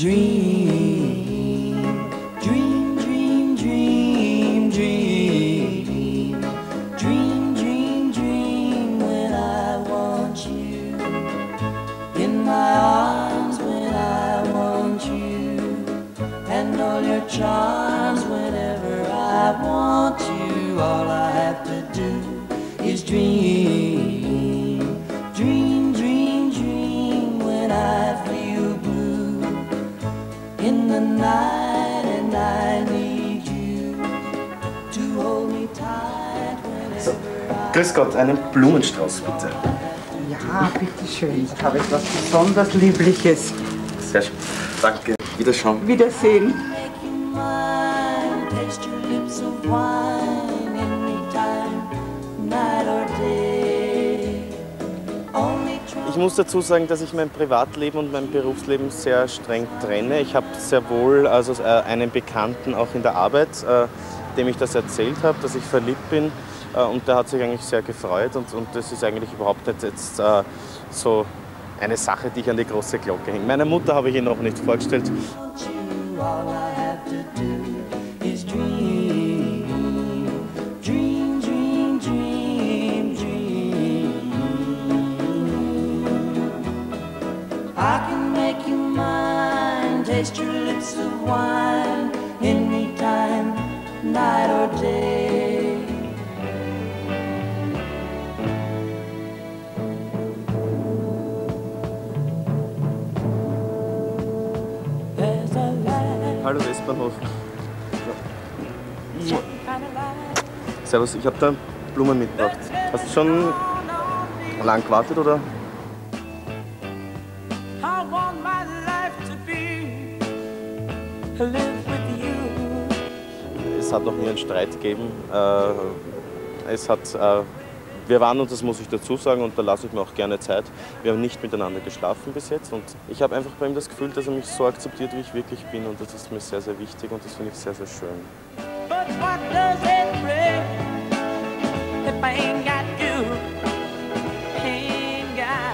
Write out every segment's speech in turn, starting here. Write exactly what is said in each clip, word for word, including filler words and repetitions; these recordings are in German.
dream, dream, dream, dream, dream, dream, dream, dream when I want you in my arms, when I want you, and all your charms whenever I want you. All I have to do is dream, dream, dream, dream when I feel blue in the night and I need you to hold me tight whenever so, grüß Gott, einen Blumenstrauß bitte. Ja, bitteschön. Ich habe etwas besonders Liebliches. Sehr schön. Danke. Wiederschauen. Wiedersehen. Ich muss dazu sagen, dass ich mein Privatleben und mein Berufsleben sehr streng trenne. Ich habe sehr wohl also einen Bekannten auch in der Arbeit, dem ich das erzählt habe, dass ich verliebt bin. Und der hat sich eigentlich sehr gefreut. Und, und das ist eigentlich überhaupt nicht jetzt so eine Sache, die ich an die große Glocke hänge. Meiner Mutter habe ich ihn noch nicht vorgestellt. I can make you mine, taste your lips of wine, anytime, night or day. Hallo Westbahnhof. Servus, ich habe da Blumen mitgebracht. Hast du schon lang gewartet oder? Es hat noch nie einen Streit gegeben. Es hat, wir waren, und das muss ich dazu sagen, und da lasse ich mir auch gerne Zeit, wir haben nicht miteinander geschlafen bis jetzt. Und ich habe einfach bei ihm das Gefühl, dass er mich so akzeptiert, wie ich wirklich bin. Und das ist mir sehr, sehr wichtig und das finde ich sehr, sehr schön. But what does it bring if I ain't got you? Ain't got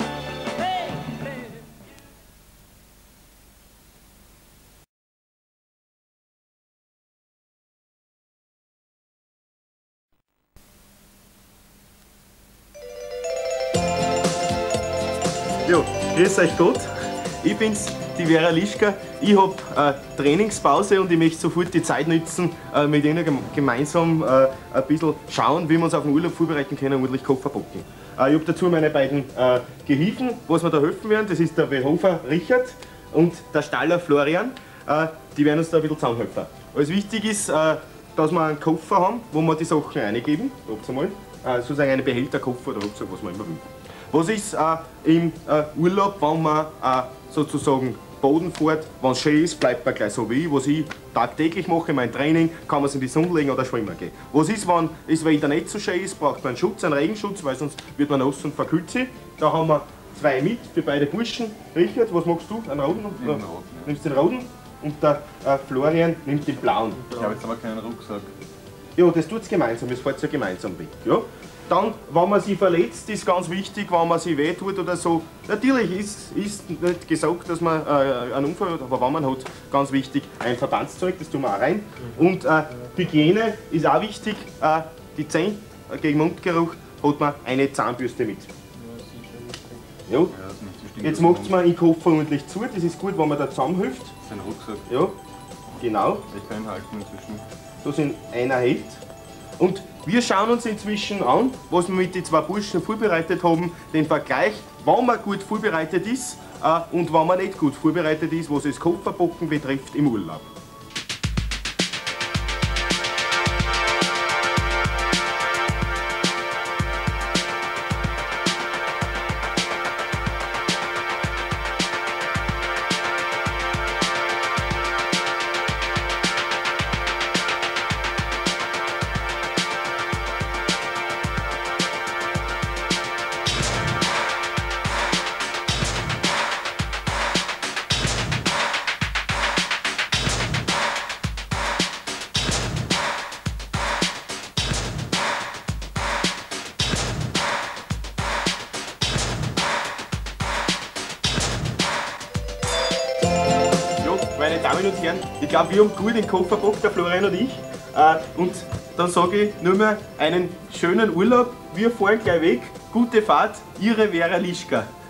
Jo, grüß euch Gott. Ich bin's, die Vera Lischka. Ich habe äh, Trainingspause und ich möchte sofort die Zeit nutzen, äh, mit Ihnen gemeinsam äh, ein bisschen schauen, wie wir uns auf den Urlaub vorbereiten können, ordentlich Koffer packen. Äh, ich habe dazu meine beiden äh, Gehilfen, was mir da helfen werden. Das ist der Wehofer Richard und der Staller Florian. Äh, die werden uns da ein bisschen zusammenhelfen. Alles wichtig ist, äh, dass wir einen Koffer haben, wo wir die Sachen reingeben. Da habt ihr mal. Äh, sozusagen einen Behälterkoffer oder Rucksack, was man immer will. Was ist äh, im äh, Urlaub, wenn man äh, sozusagen Boden fährt, wenn es schön ist, bleibt man gleich so wie ich. Was ich tagtäglich mache, mein Training, kann man es in die Sonne legen oder schwimmen gehen. Was ist, wenn das Wetter nicht so schön ist, braucht man einen Schutz, einen Regenschutz, weil sonst wird man nass und verkühlt sich. Da haben wir zwei mit für beide Burschen. Richard, was magst du? Einen roten? Und, äh, nimmst den roten und der äh, Florian nimmt den blauen. Ich habe jetzt aber keinen Rucksack. Ja, das tut es gemeinsam, das fährt ja gemeinsam weg. Ja? Dann, wenn man sich verletzt, ist ganz wichtig, wenn man sich wehtut oder so. Natürlich ist, ist nicht gesagt, dass man äh, einen Unfall hat, aber wenn man hat, ganz wichtig, ein Verbandszeug, das tun wir auch rein. Und äh, Hygiene ist auch wichtig, äh, die Zähne äh, gegen Mundgeruch hat man eine Zahnbürste mit. Ja. Jetzt macht man den Koffer ordentlich zu, das ist gut, wenn man da zusammenhilft. Das ist ein Rucksack. Ja, genau. Ich kann ihn halten inzwischen. Da sind einer hält. Und wir schauen uns inzwischen an, was wir mit den zwei Burschen vorbereitet haben, den Vergleich, wann man gut vorbereitet ist äh, und wann man nicht gut vorbereitet ist, was das Kofferpacken betrifft im Urlaub. meine Damen und Herren, ich glaube, wir haben gut den Koffer gepackt, der Florian und ich. Äh, und dann sage ich nur mehr einen schönen Urlaub. Wir fahren gleich weg. Gute Fahrt, Ihre Vera Lischka.